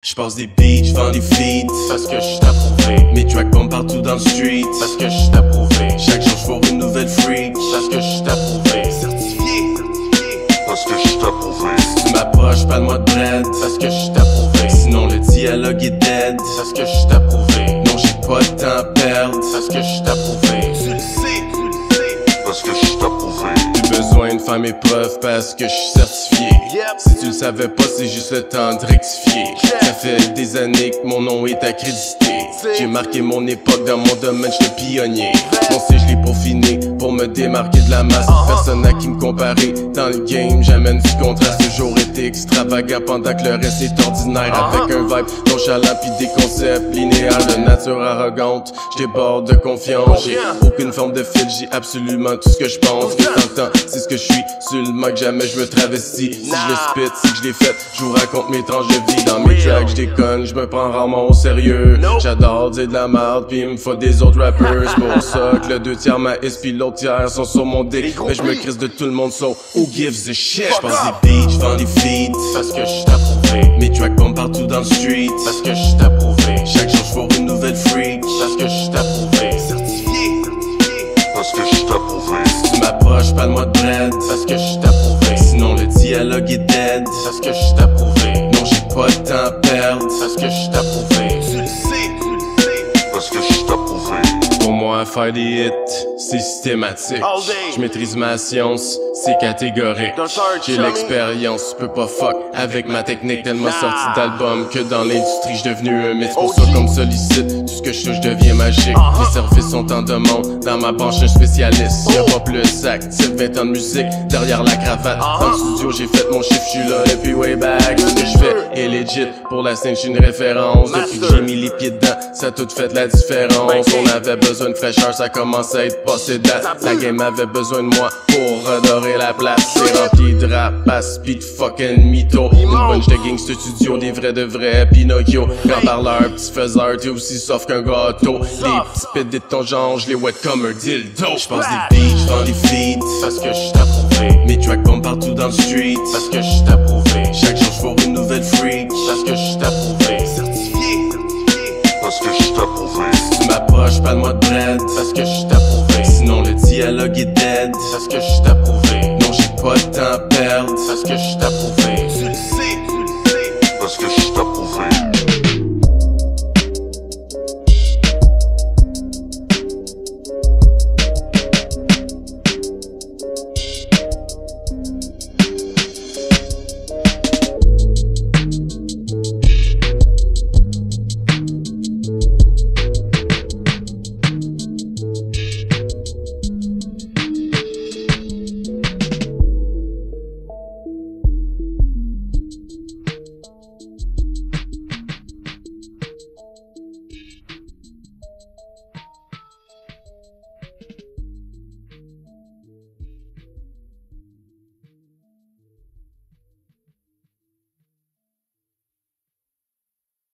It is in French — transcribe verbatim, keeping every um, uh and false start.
J'passe des beats, j'vends des feeds parce que j'suis approuvé. Mes tracks bombent partout dans le street parce que j'suis approuvé. Chaque jour j'fourre une nouvelle freak parce que j'suis approuvé. Certifié parce que j'suis approuvé. Tu m'approches, parle-moi de bread parce que j'suis approuvé. Sinon le dialogue est dead parce que j'suis approuvé. Non j'ai pas de temps à perdre parce que j'suis approuvé. Tu le sais, tu le sais parce que j'suis approuvé. J'ai besoin de faire mes preuves parce que j'suis certifié. Yep. Si tu le savais pas, c'est juste le temps de rectifier. Ça fait des années que mon nom est accrédité. J'ai marqué mon époque dans mon domaine, j'suis le pionnier. Mon C, je l'ai peaufiné pour me démarquer de la masse. Personne à qui me comparer dans le game, j'amène du contraste. Ce jour était extravagant pendant que le reste est ordinaire. Avec un vibe nonchalant pis des concepts linéaires de nature arrogante. J'déborde de confiance, j'ai aucune forme de fil, j'ai absolument tout ce que je pense. Que t'entends, c'est ce que je suis, seulement que jamais je me travestis. Si je le spit, si je l'ai fait, je vous raconte mes tranches de vie. Dans mes tracks, je déconne, je me prends rarement au sérieux. J'adore dire de la merde, pis il me faut des autres rappers. C'est pour ça que le deux tiers maïs pis l'autre tiers sont sur mon dick. Mais je me crisse de tout le monde, so who gives a shit? J'passe des beats, j'vends des feeds parce que j'suis approuvé. Mes tracks bombent partout dans le street parce que j'suis approuvé. Chaque jour j'fourre une nouvelle freak parce que j'suis approuvé. Certifié parce que j'suis approuvé. Tu m'approches, parle-moi de bread parce que j'suis approuvé. Sinon le dialogue est dead parce que j'suis approuvé. Non j'ai pas de temps à perdre parce que j'suis approuvé. Tu le sais, tu le sais parce que j'suis approuvé. Pour moi, faire des hits, c'est systématique. Je maîtrise ma science, c'est catégorique. J'ai l'expérience, tu peux pas fuck avec ma technique. Tellement sorti d'albums que dans l'industrie, j'suis devenu un mythe. Pour ça, comme sollicite, tout ce que je touche devient magique. Les services sont en demande, dans ma branche, un spécialiste. Y'a pas plus actif, vingt ans de musique, derrière la cravate. Dans le studio, j'ai fait mon chiffre, j'suis là, et puis way back. Ce que j'fais est legit, pour la scène, j'suis une référence. Depuis que j'ai mis les pieds dedans, ça a tout fait la différence. On avait besoin de fraîcheur, ça commence à être passé date. La game avait besoin de moi pour redorer la place. C'est rempli de rap, pis de fucking mytho. Une bunch de gangsta studio, des vrais de vrais Pinocchio. Grand parleur, petit faiseur, t'es aussi soft qu'un gâteau. Les petits pits de ton genre, j'les wet comme un dildo. J'pense des beats, j'vends des feeds parce que j'suis approuvé. Mes tracks bombent partout dans le street parce que j'suis approuvé. Chaque jour j'fourre une nouvelle freak parce que j'suis approuvé. Certifié parce que j'suis approuvé. Tu m'approches, parle-moi de bread parce que j'suis approuvé. Sinon le dialogue est dead parce que j'suis approuvé. Non j'ai pas de temps à perdre parce que j'suis approuvé. Tu le sais, tu le sais parce que j'suis approuvé.